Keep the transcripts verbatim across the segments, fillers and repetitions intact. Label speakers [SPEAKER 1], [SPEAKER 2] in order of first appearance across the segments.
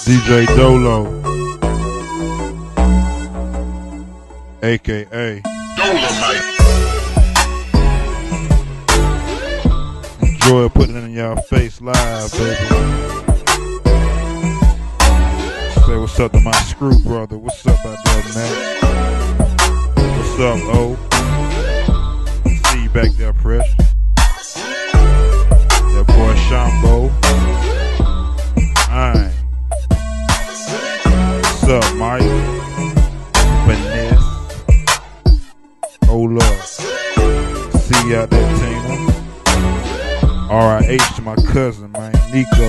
[SPEAKER 1] D J Doh-Lo, aka
[SPEAKER 2] Doh-Lomite.
[SPEAKER 1] Enjoy putting it in y'all face live, baby. Say what's up to my screw brother. What's up out there, man? What's up, O? See you back there, Fresh. That boy Shambo. Alright. What's up, Mike? Vanessa. Hold up. See you out there, Tina. R I H to my cousin, man, Nico.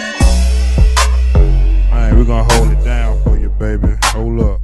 [SPEAKER 1] Man, we're gonna hold it down for you, baby. Hold up.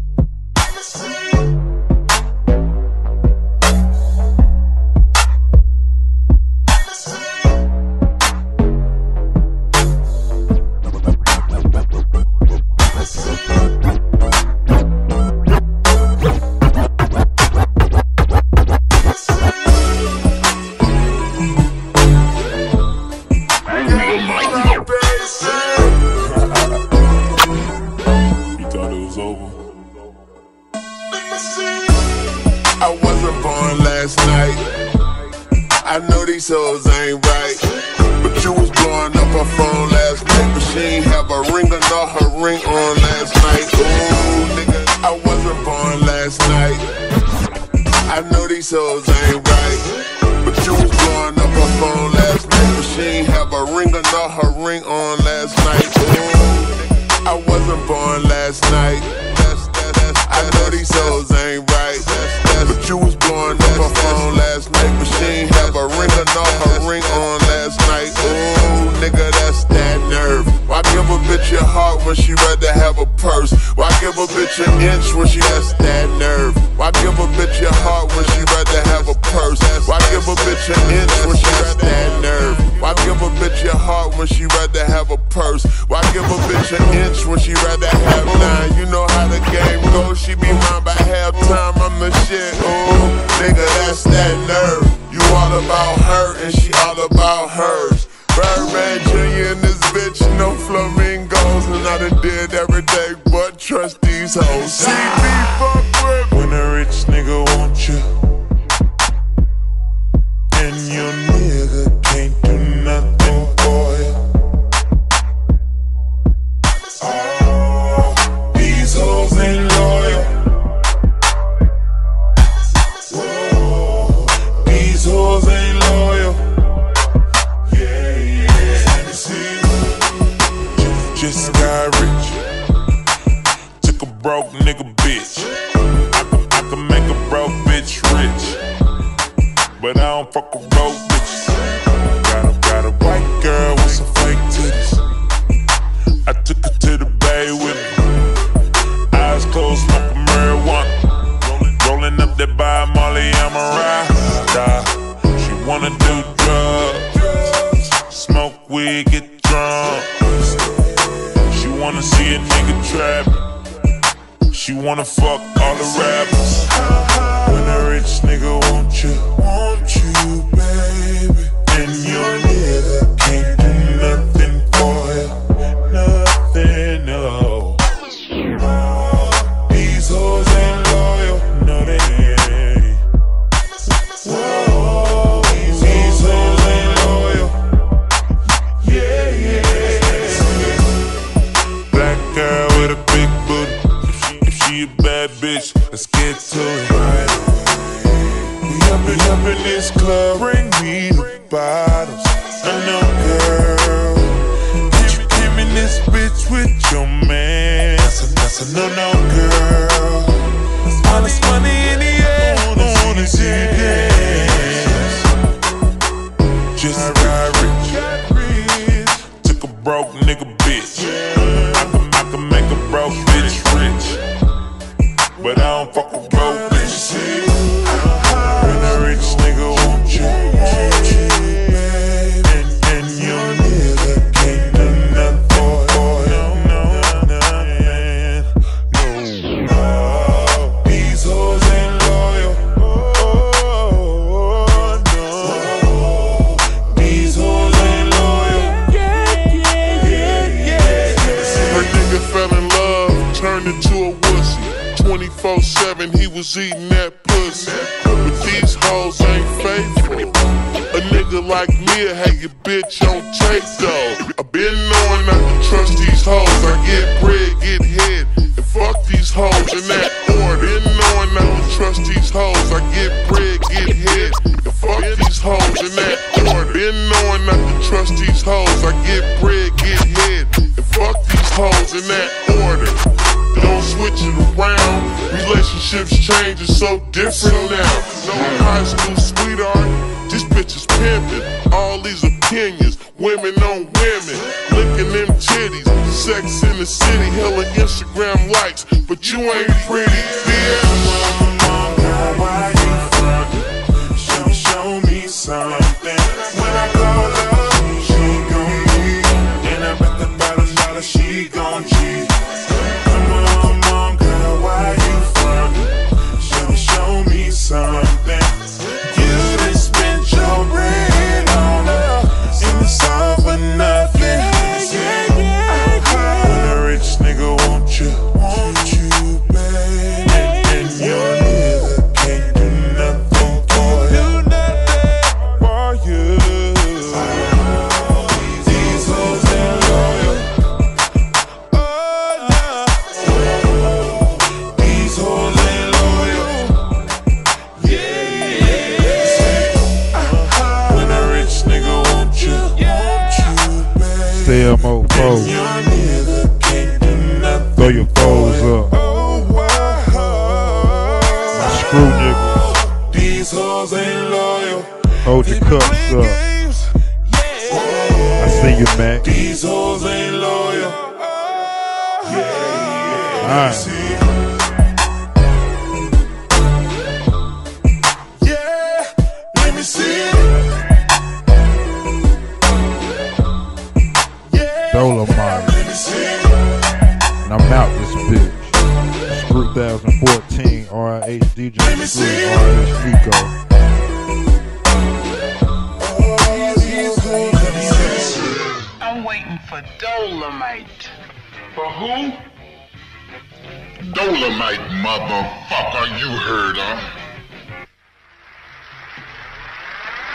[SPEAKER 3] I wasn't born last night. I know these hoes ain't right, but you was blowing up her phone last night, but she ain't have a ring or not her ring on last night. Ooh, nigga, I wasn't born last night. I know these hoes ain't right, but you was blowing up her phone last night, but she ain't have a ring or not her ring on last night. Ooh, I wasn't born last night. I know these hoes ain't right, but you was blowing up her phone last night, but she ain't have a ring or not her ring on last night. Ooh, nigga, that's that nerve. Why give a bitch your heart when she rather have a purse? Why give a bitch an inch when she has that nerve? Why give a bitch your heart when she rather have a purse? Why give a bitch an inch when she has that nerve? Why give a bitch your heart when she rather have a purse? Why give a bitch an inch when she rather have nine? You know how the game goes, she be mine by halftime, I'm the shit. Ooh, nigga, that's that nerve. You all about her and she all about hers. Birdman Junior in this bitch, no flamingos, and I done did every day but trust these hoes. See me fuck with when a rich nigga want you, and your nigga can't do nothing for you. Oh, these hoes ain't loyal. Whoa, these hoes ain't loyal. Yeah, yeah. See, just, just got rich. Took a broke nigga bitch. I can, I can make a broke bitch rich, but I don't fuck with broke bitches. Got a, got a white girl with some fake titties. I took her to the bay with me. Eyes closed, smoking marijuana. Rolling, rolling up that by Molly, I'm a ride. She wanna do drugs, smoke weed, get drunk. She wanna see a nigga trap. She wanna fuck all the rappers. When a rich nigga want you, want you, baby, and your nigga can't do nothing for you, nothing, no. These hoes ain't loyal, no they ain't. Whoa, these, these hoes ain't loyal. Yeah, yeah. Black girl with a big booty. If she, if she a bad bitch, let's get to it. We up and up in this club, bring me the bottles. I know, girl, give me, give me this bitch with your man. That's a, that's a no-no, girl. All this money in the air, I wanna see you dance. Just got rich, took a broke nigga bitch. I can, I can make a broke bitch rich, but I don't fuck with broke bitches. When a rich nigga want you, want you, babe, and, and your nigga can't do nothing for you. No, no, no, no. These hoes ain't loyal. Oh, no. These hoes ain't loyal. Yeah, yeah, yeah. twenty-four seven, he was eating that pussy. But these hoes ain't faithful. A nigga like me will have your bitch on tape though. I been knowing not to trust these hoes. I get bread, get head, and fuck these hoes in that order. Been knowing not to trust these hoes. I get bread, get head, and fuck these hoes in that order. Been knowing not to trust these hoes. I get bread, get head, and fuck these hoes in that order. Don't switch it around. Relationships change, it's so different now. No high school sweetheart, this bitch is pimpin'. All these opinions, women on women, licking them titties, sex in the city, hella Instagram likes, but you ain't pretty, bitch.
[SPEAKER 2] Girl, why you front? Show, show me something. When I call her, she gon' leave, and I bet the bottom dollar she gon' cheat. Come on, come on, girl, why you front? Show, show me something. You done spent your bread on her, and it's all for nothing. Yeah, yeah, yeah. When a rich nigga want you, want you, babe, and, and your nigga can't do nothing for you, do nothing for you. These hoes ain't loyal. Oh no, these hoes ain't loyal. Yeah, yeah. When a rich nigga want you, want you, babe,
[SPEAKER 1] C M O foes.
[SPEAKER 2] your nigga can't do nothing.
[SPEAKER 1] Throw your foes up.
[SPEAKER 2] Oh, wow.
[SPEAKER 1] Screw niggas.
[SPEAKER 2] These hoes ain't loyal.
[SPEAKER 1] Hold your cups up.
[SPEAKER 2] Games.
[SPEAKER 1] I see you, Mac.
[SPEAKER 2] These hoes ain't loyal. Yeah,
[SPEAKER 1] Alright.
[SPEAKER 2] yeah. Let me see. Yeah.
[SPEAKER 1] Doh-Lomite.
[SPEAKER 2] Let me see.
[SPEAKER 1] And I'm out this bitch. Screw twenty fourteen, R I H D J Screw, R H Nico.
[SPEAKER 4] I'm waiting for Doh-Lomite.
[SPEAKER 5] For who? Doh-Lomite, motherfucker, you heard her.